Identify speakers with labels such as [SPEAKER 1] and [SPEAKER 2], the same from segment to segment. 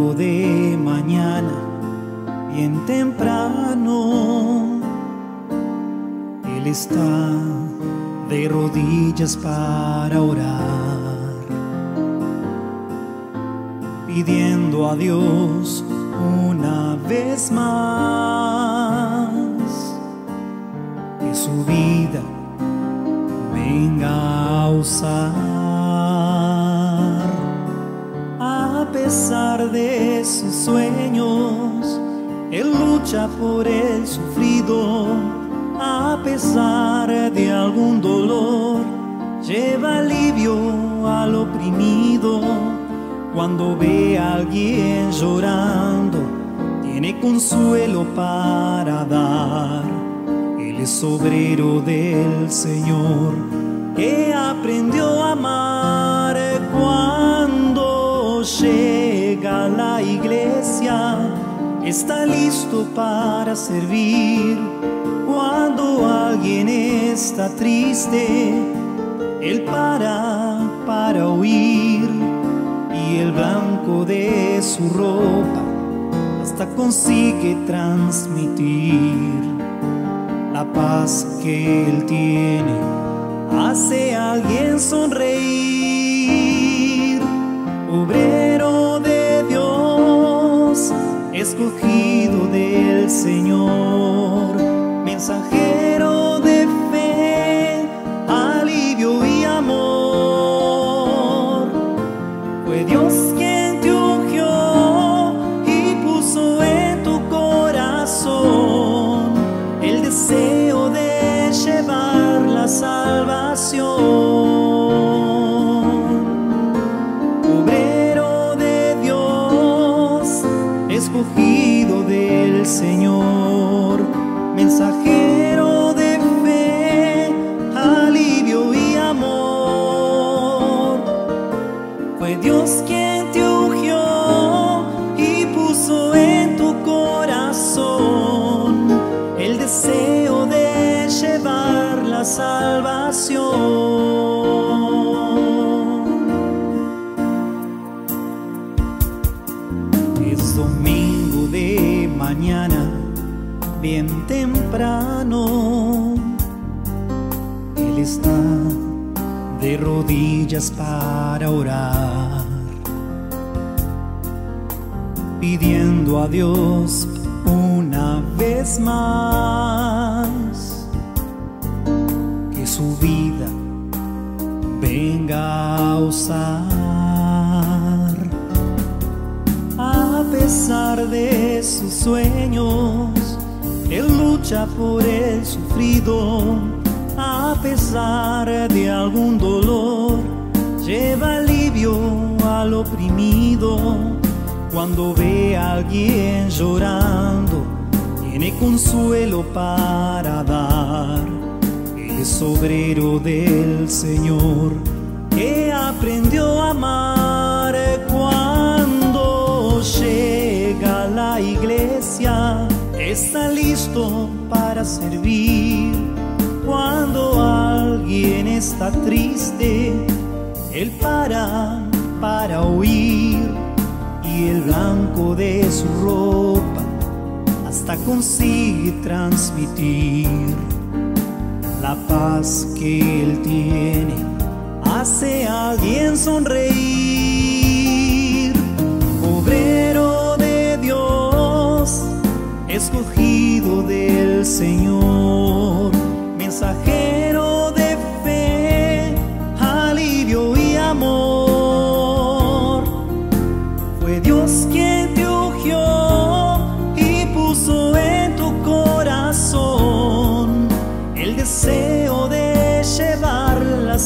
[SPEAKER 1] domingo de mañana, bien temprano, Él está de rodillas para orar, pidiendo a Dios una vez más que su vida venga a usar. A pesar de sus sueños, Él lucha por el sufrido. A pesar de algún dolor, lleva alivio al oprimido. Cuando ve a alguien llorando, tiene consuelo para dar. Él es obrero del Señor, que aprendió a amar. Cuando llega a la iglesia, está listo para servir. Cuando alguien está triste, Él para oír. Y el blanco de su ropa hasta consigue transmitir la paz que Él tiene. Hace a alguien sonreír. Obrero de Dios, escogido del Señor, mensajero de fe, alivio y amor. Fue Dios quien te ungió y puso en tu corazón el deseo de llevar la salvación. Obrero de Dios, escogido del Señor, mensajero de fe, alivio y amor. Fue Dios quien te ungió y puso en tu corazón el deseo de llevar la salvación. Es domingo de mañana, bien temprano, Él está de rodillas para orar, pidiendo a Dios una vez más que su vida venga a usar. A pesar de sus sueños, Él lucha por el sufrido. A pesar de algún dolor, lleva alivio al oprimido. Cuando ve a alguien llorando, tiene consuelo para dar. Él es obrero del Señor, que aprendió a amar. Cuando llega a la iglesia, está listo para servir. Cuando alguien está triste, Él para oír. Y el blanco de su ropa hasta consigue transmitir la paz que Él tiene. Hace a alguien sonreír. Obrero de Dios, escogido del Señor, mensajero de fe, alivio y amor. Fue Dios quien te ungió y puso en tu corazón el deseo de llevar la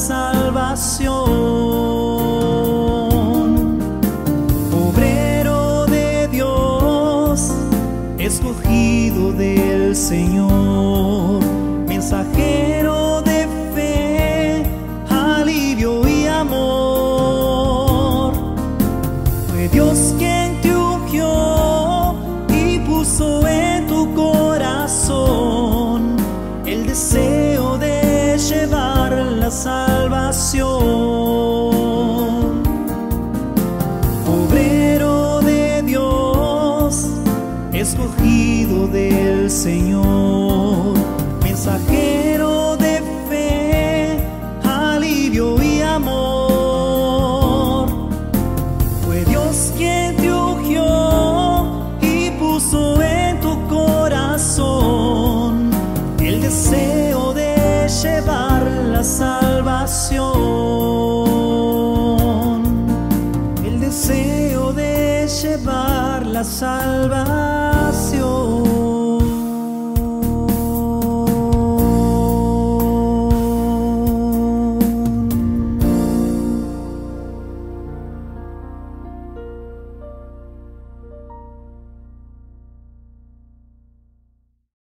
[SPEAKER 1] salvación. Obrero de Dios, escogido del Señor, mensajero deseo de llevar la salvación.